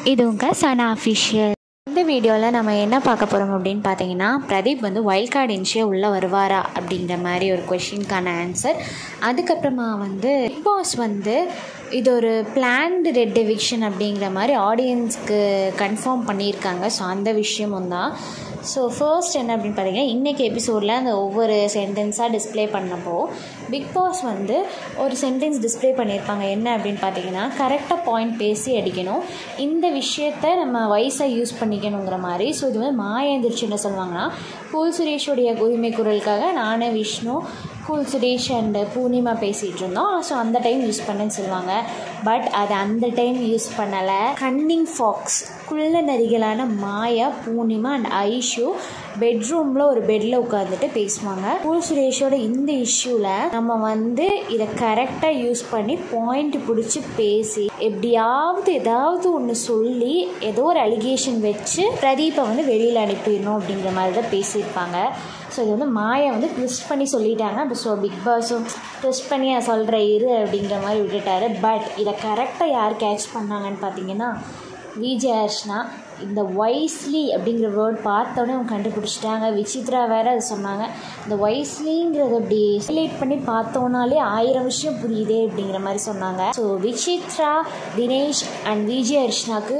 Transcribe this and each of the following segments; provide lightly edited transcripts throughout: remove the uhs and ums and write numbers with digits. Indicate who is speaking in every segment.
Speaker 1: இது உங்கள் சனா அஃபிஷியல். இந்த வீடியோவில் நம்ம என்ன பார்க்க போகிறோம் அப்படின்னு பார்த்தீங்கன்னா, பிரதீப் வந்து வைல்ட் கார்டு என்ட்ரியாக உள்ளே வருவாரா அப்படிங்கிற மாதிரி ஒரு கொஷினுக்கான ஆன்சர். அதுக்கப்புறமா வந்து பிக் பாஸ் வந்து இது ஒரு பிளான்டு ரெட் எவிக்ஷன் அப்படிங்கிற மாதிரி ஆடியன்ஸ்க்கு கன்ஃபார்ம் பண்ணியிருக்காங்க. ஸோ அந்த விஷயமும் தான். ஸோ ஃபர்ஸ்ட் என்ன அப்படின்னு பார்த்தீங்கன்னா, இன்றைக்கி எபிசோடில் அந்த ஒவ்வொரு சென்டென்ஸாக டிஸ்பிளே பண்ணப்போ பிக் பாஸ் வந்து ஒரு சென்டென்ஸ் டிஸ்பிளே பண்ணியிருப்பாங்க. என்ன அப்படின்னு பார்த்தீங்கன்னா, கரெக்டாக பாயிண்ட் பேசி அடிக்கணும், இந்த விஷயத்தை நம்ம வயசாக யூஸ் பண்ணிக்கணுங்கிற மாதிரி. ஸோ இது வந்து மாயா எந்திரிச்சு என்ன சொல்லுவாங்கன்னா, கூல் சுரேஷோடைய உரிமை குரலுக்காக நானே விஷ்ணு கூல் சுரேஷ் அண்ட் பூர்ணிமா பேசிகிட்டு இருந்தோம். ஸோ அந்த டைம் யூஸ் பண்ணேன்னு சொல்லுவாங்க. பட் அது அந்த டைம் யூஸ் பண்ணலை. கன்னிங் ஃபாக்ஸ் குள்ள நரிகளான மாயா, பூர்ணிமா அண்ட் ஐஷு பெட்ரூமில் ஒரு பெட்டில் உட்காந்துட்டு பேசுவாங்க. கூல் சுரேஷோட இந்த இஷ்யூவில் நம்ம வந்து இதை கரெக்டாக யூஸ் பண்ணி பாயிண்ட் பிடிச்சி பேசி எப்படியாவது ஏதாவது ஒன்று சொல்லி ஏதோ ஒரு அலிகேஷன் வச்சு பிரதீப்பை வந்து வெளியில் அனுப்பிடணும் அப்படிங்கிற மாதிரி தான் பேசியிருப்பாங்க. ஸோ இது வந்து மாயா வந்து ட்விஸ்ட் பண்ணி சொல்லிட்டாங்க. ஸோ பிக் பாஸும் ட்விஸ்ட் பண்ணி சொல்கிற இரு அப்படிங்கிற மாதிரி விட்டுட்டாரு. பட் இதை கரெக்டாக யார் கேட்ச் பண்ணாங்கன்னு பார்த்தீங்கன்னா, விஜய் அர்ச்சனா. இந்த வைஸ்லி அப்படிங்கிற வேர்ட் பார்த்தோன்னே அவங்க கண்டுபிடிச்சிட்டாங்க. விசித்ரா வேறு அது சொன்னாங்க. இந்த வைஸ்லிங்கிறத அப்படி ஹைலைட் பண்ணி பார்த்தோன்னாலே 1000 விஷயம் புரியுதே அப்படிங்கிற மாதிரி சொன்னாங்க. ஸோ விசித்ரா, தினேஷ் அண்ட் விஜய் அர்ச்சனாக்கு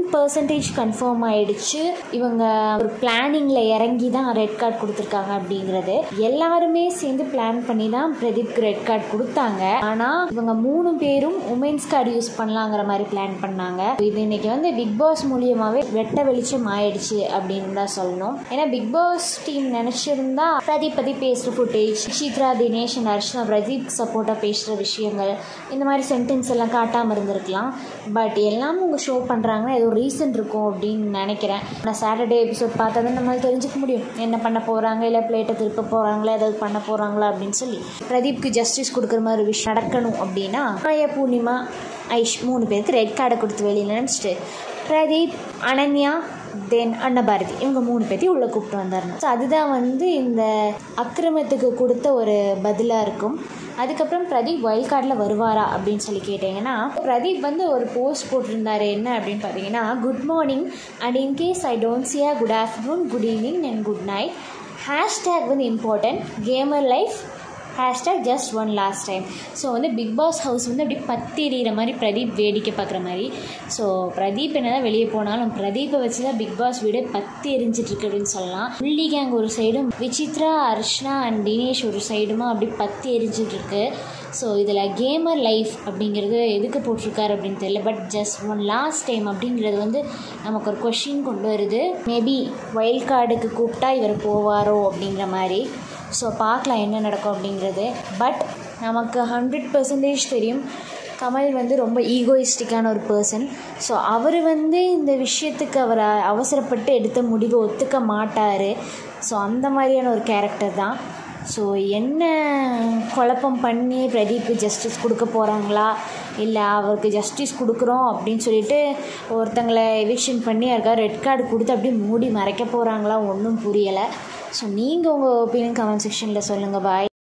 Speaker 1: 10% கன்ஃபார்ம் ஆகிடுச்சு. இவங்க ஒரு பிளானிங்கில் இறங்கி தான் ரெட் கார்டு கொடுத்துருக்காங்க அப்படிங்கிறது. எல்லாருமே சேர்ந்து பிளான் பண்ணி தான் பிரதீப்க்கு ரெட் கார்டு கொடுத்தாங்க. ஆனால் இவங்க 3 பேரும் உமன்ஸ் கார்டு யூஸ் பண்ணலாங்கிற மாதிரி பிளான் பண்ணாங்க. இது இன்னைக்கு வந்து பிக் பாஸ் மூலியமாகவே வெட்ட வெளிச்சம் ஆயிடுச்சு அப்படின்னு தான் சொல்லணும். ஏன்னா பிக் பாஸ் டீம் நினைச்சிருந்தா பிரதீப் பற்றி பேசுகிற ஃபுட்டேஜ், சித்ரா, தினேஷ் அண்ட் அர்ச்சனா பிரதீப் சப்போர்ட்டாக பேசுகிற விஷயங்கள், இந்த மாதிரி சென்டென்ஸ் எல்லாம் காட்டாமல் இருந்திருக்கலாம். பட் எல்லாமே உங்கள் ஷோ பண்ணுறாங்கன்னா ஏதோ ரீசன் இருக்கும் அப்படின்னு நினைக்கிறேன். நான் சாட்டர்டே எபிசோட் பார்த்தா தான் நம்மளால் தெரிஞ்சுக்க முடியும் என்ன பண்ண போகிறாங்க, இல்லை பிளேட்டை திருப்ப போகிறாங்களா, ஏதாவது பண்ண போகிறாங்களா அப்படின்னு சொல்லி. பிரதீப்க்கு ஜஸ்டிஸ் கொடுக்குற மாதிரி ஒரு விஷயம் நடக்கணும் அப்படின்னா மாயா, பூர்ணிமா, ஐஷ் 3 பேருக்கு ரெட் கார்டை கொடுத்து வெளியில் நினச்சிட்டு பிரதீப், அனன்யா, தென் அன்னபாரதி இவங்க 3 பேர்த்தையும் உள்ளே கூப்பிட்டு வந்தாருணும். ஸோ அதுதான் வந்து இந்த அக்கிரமத்துக்கு கொடுத்த ஒரு பதிலாக இருக்கும். அதுக்கப்புறம் பிரதீப் வைல்ட் கார்டில் வருவாரா அப்படின்னு சொல்லி கேட்டிங்கன்னா, பிரதீப் வந்து ஒரு போஸ்ட் போட்டிருந்தாரு. என்ன அப்படின்னு பார்த்தீங்கன்னா, good morning and in case I don't see good afternoon, good evening and good night. Hashtag வந்து important, gamer life, hashtag just one last time. So வந்து பிக் பாஸ் ஹவுஸ் வந்து அப்படி பற்றி எறிகிற மாதிரி பிரதீப் வேடிக்கை பார்க்குற மாதிரி. ஸோ பிரதீப் என்ன தான் வெளியே போனாலும் பிரதீப்பை வச்சு தான் பிக் பாஸ் வீடு பற்றி எரிஞ்சிட்ருக்கு அப்படின்னு சொல்லலாம். புள்ளி கேங் ஒரு சைடும், விசித்ரா, அர்ச்சனா அண்ட் தினேஷ் ஒரு சைடுமா அப்படி பற்றி எரிஞ்சிட்ருக்கு. ஸோ இதில் கேமர் லைஃப் அப்படிங்கிறது எதுக்கு போட்டிருக்காரு அப்படின்னு தெரியல. But just one last time அப்படிங்கிறது வந்து நமக்கு ஒரு கொஷின் கொண்டு வருது. மேபி வைல்ட் கார்டுக்கு கூப்பிட்டா இவர் போவாரோ அப்படிங்கிற மாதிரி. ஸோ பார்க்கலாம் என்ன நடக்கும் அப்படிங்கிறது. பட் நமக்கு 100% தெரியும், கமல் வந்து ரொம்ப ஈகோயிஸ்டிக்கான ஒரு பர்சன். ஸோ அவர் வந்து இந்த விஷயத்துக்கு அவர் அவசரப்பட்டு எடுத்த முடிவை ஒத்துக்க மாட்டார். ஸோ அந்த மாதிரியான ஒரு கேரக்டர் தான். ஸோ என்ன குழப்பம் பண்ணி பிரதீப்க்கு ஜஸ்டிஸ் கொடுக்க போகிறாங்களா, இல்லை அவருக்கு ஜஸ்டிஸ் கொடுக்குறோம் அப்படின்னு சொல்லிட்டு ஒருத்தங்களை எவிக்ஷன் பண்ணி யாருக்காவது ரெட் கார்டு கொடுத்து அப்படியே மூடி மறைக்க போகிறாங்களா, ஒன்றும் புரியலை. ஸோ நீங்கள் உங்கள் ஒப்பீனியன் கமெண்ட் செக்ஷனில் சொல்லுங்கள். பாய்.